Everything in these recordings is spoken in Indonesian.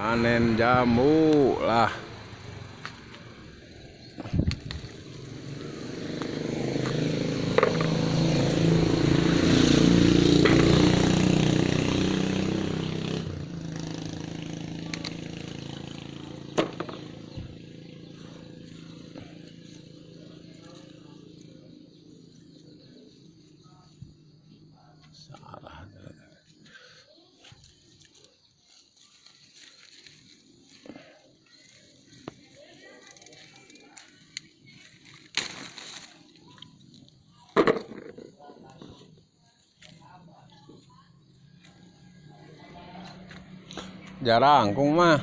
Panen jambu lah. Salah. Jarang kung mah.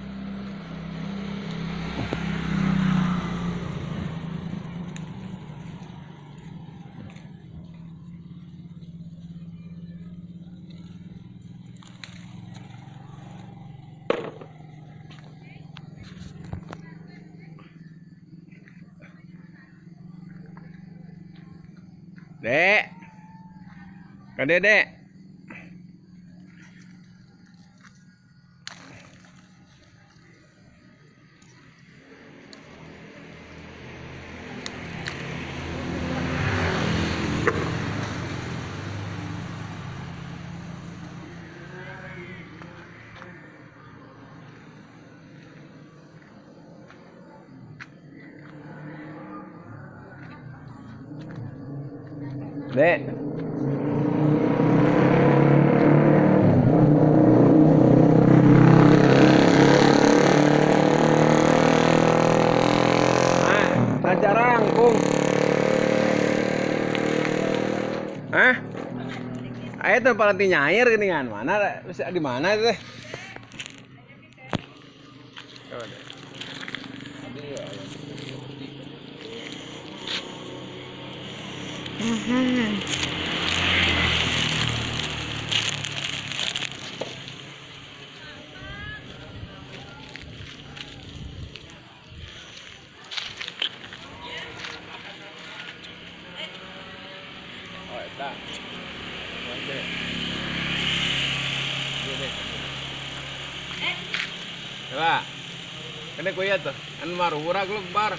Dek. Kan Dek. Dek. Ah, jarang kung. Hah? Ayo tuh para nyair geningan mana? Bisa di mana itu teh? Oh, eta. Coba. Kene kuya tuh. Anu mah urag lu bar.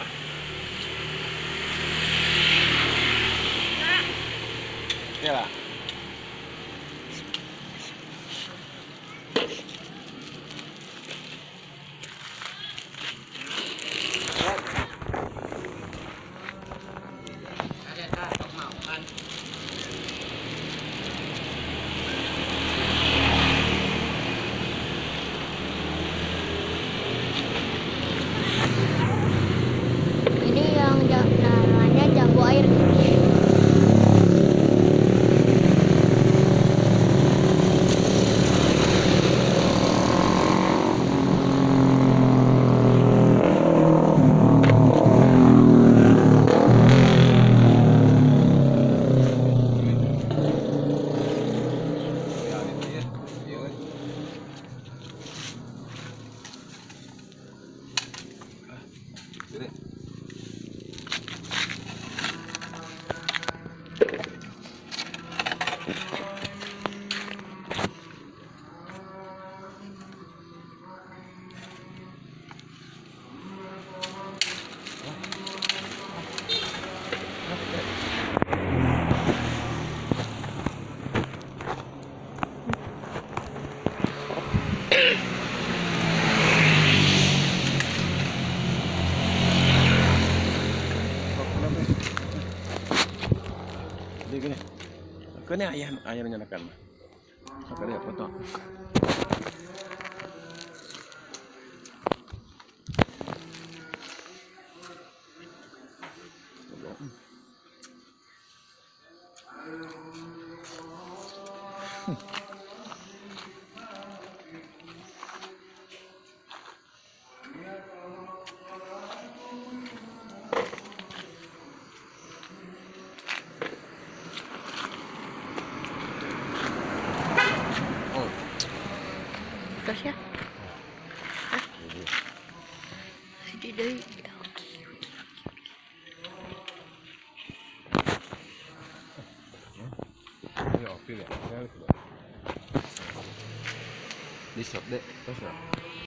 Ya lah. Ini yang namanya jambu air. Gini. Kene ayah nyalakan mah. Sakali foto. Tos ya. Hah? Jadi deui. Ini oke ya. di shop deh terus ya.